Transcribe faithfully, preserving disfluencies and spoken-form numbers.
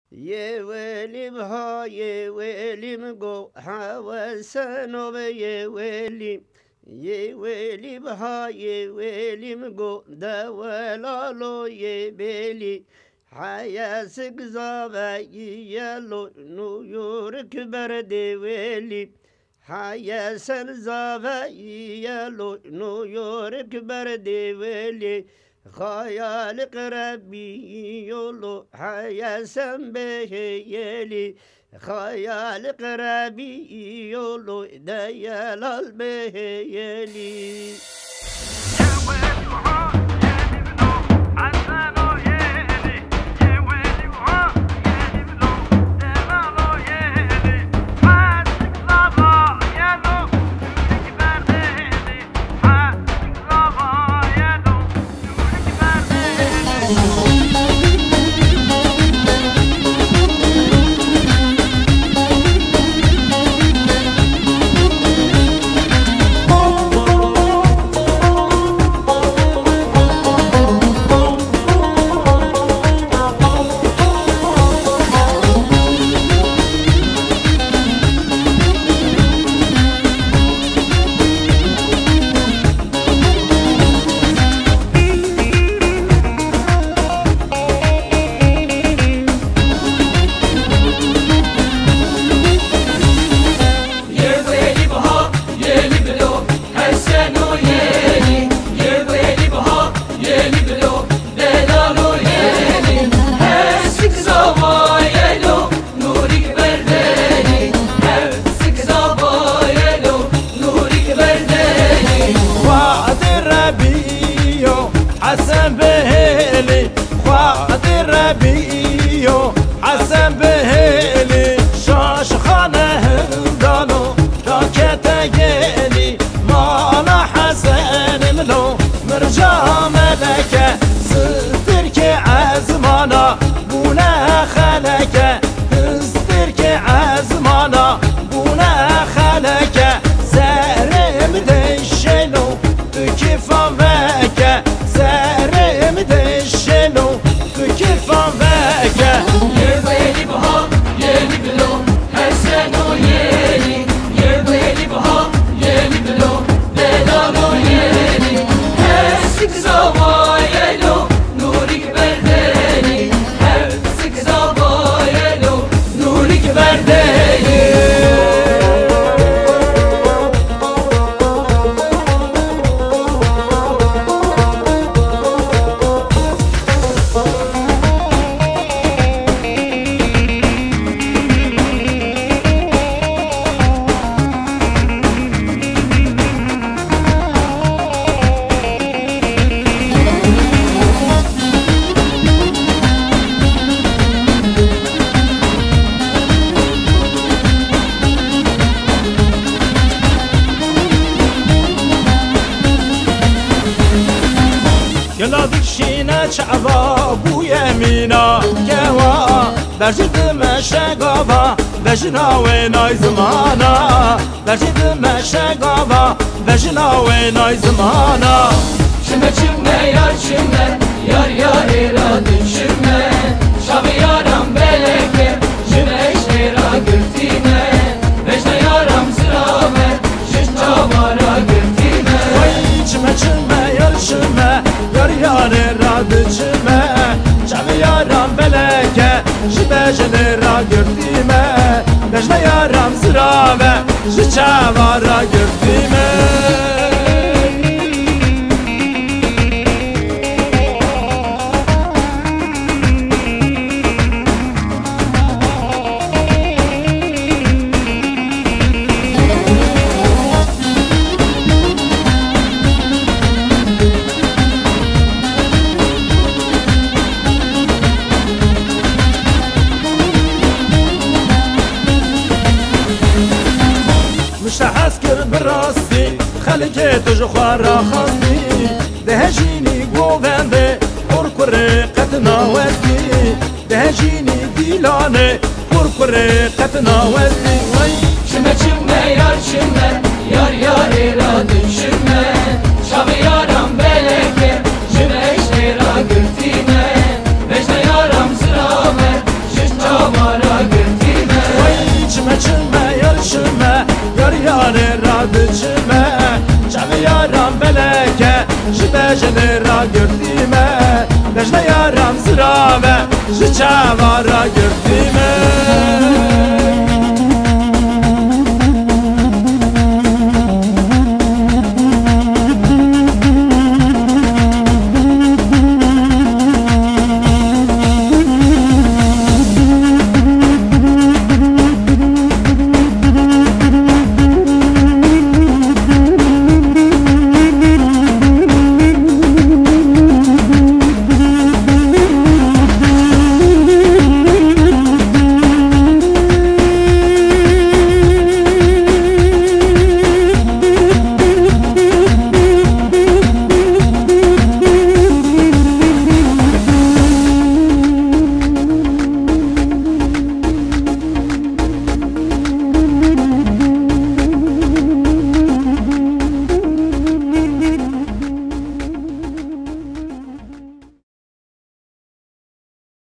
Ye welim ha ye welim go hawasano ye welim ye welim ha ye welim go da welalo ye beli hayasık zava yelo nu york berde weli hayasan zava yelo nu york berde weli خيالك ربي يولو حياسن به يلي خيالك ربي يولو ديال به يلي حسن بهلي خاطر ربيو حسن بهلي شاش خانه هندانو راكتا جيلي مالا حسن ملو مرجع ملكه سترك عزمانا بونا خلكه سترك عزمانا بونا خلكه سرم دشلو كيفا بكه سرم دشلو كيفا بكه يبيلي بها يلي بلو حسنو يلي يبيلي بها يلي بلو دلالو يلي هسك زوايلو نورك بردني هسك زوايلو نورك بردني يلا دشينا شعبا بو يمينا كوا برجد مشاقبا بجنا ويناي زمانا برجد مشاقبا بجنا ويناي زمانا شمه شمه yar şümme yar yar iradın şümme şabi yaram beleke şüme işlera gürtime beşne yaram sırame şişta vara gürtime çime çime yar çime yar yar iradı çime çavi yaram beleke şibe jenera gürtime beşne yaram sırame şişta vara gürtime مشتحس كر براسي خلقي تجخوار خاصي دهجيني قوفنده قرقر قتنا وزي دهجيني ديلاني قرقر قتنا وزي şüme şümme yar şümme yar yar iradın şümme şabi yaram beleke şüme işlera gürtime beşne yaram sırame şişta ji çavara girtime